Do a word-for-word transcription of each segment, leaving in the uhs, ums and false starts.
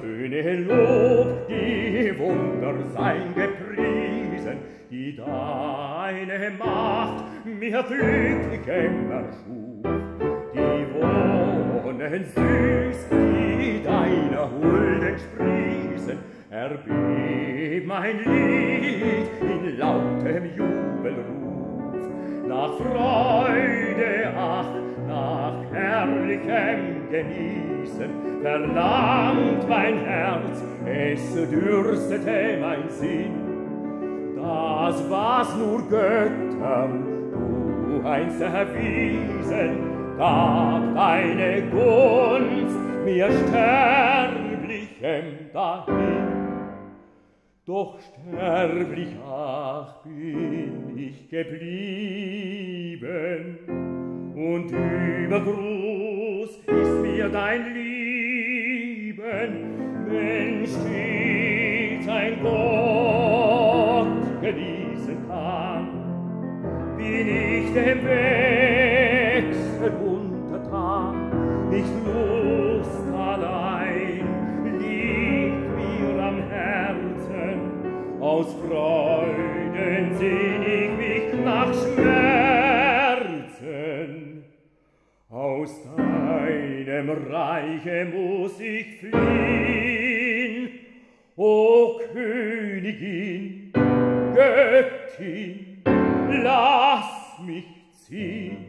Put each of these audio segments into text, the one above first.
töne Lob, die Wunder seien gepriesen, die deine Macht mir glücklichem erschuf. Die Wohnen süß, die deiner Hulden sprießen, erbebt mein Lied in lautem Jubelruf. Nach Freude, ach, nach herrlichem Genießen, verlangt mein Herz, es dürstete mein Sinn. Das, was nur Göttern du einst erwiesen, gab deine Gunst mir Sterblichem dahin. Doch sterblich, ach, bin ich geblieben, und übergroß ist mir dein Lieben, wenn stets ein Gott genießen kann. Bin ich dem Wechsel untertan, nicht Lust allein liegt mir am Herzen, aus Freuden sehn ich mich nach Schmerzen. Aus deinem Reiche muss ich fliehen, o Königin, Göttin, lass mich ziehen.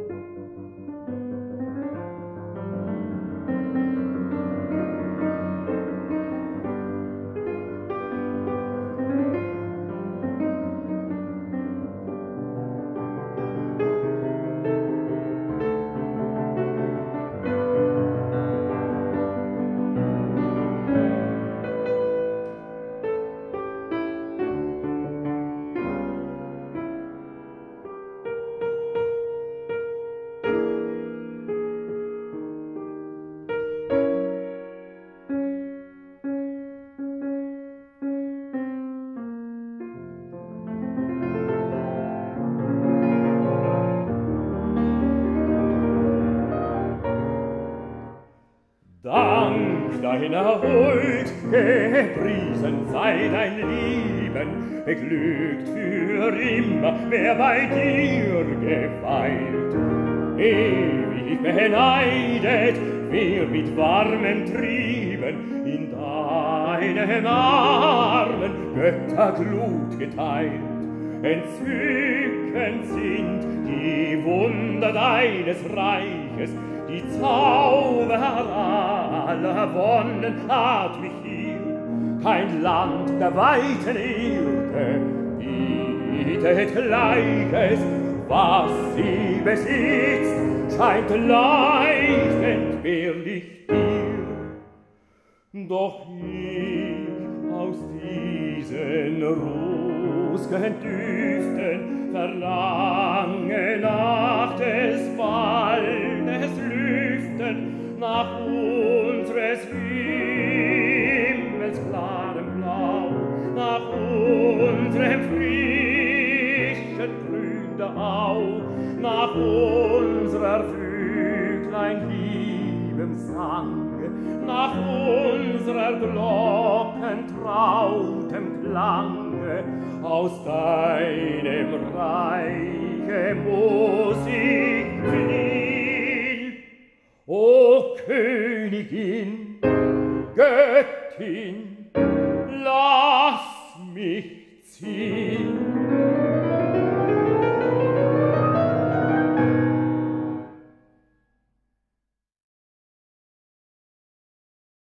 Deiner Huld gepriesen sei dein Lieben, beglückt für immer, wer bei dir gefeilt. Ewig beneidet, wer mit warmen Trieben in deinem Armen Götterglut geteilt. Entzückend sind die Wunder deines Reiches, die Zauber aller Wonnen hat mich hier. Kein Land der weiten Erde bietet Gleiches, was sie besitzt, scheint leicht entbehrlich dir. Doch ich aus diesen rußgen Düften verlange nach des Waldes Lüften, nach unseres Himmels klarem Blau, nach unserem frischen Grün der Au, nach unserer Vöglein liebem Sange, nach unserer Glocken trautem Klange. Aus deinem Reiche muss ich fliehen, o Königin, Göttin, lass mich ziehen.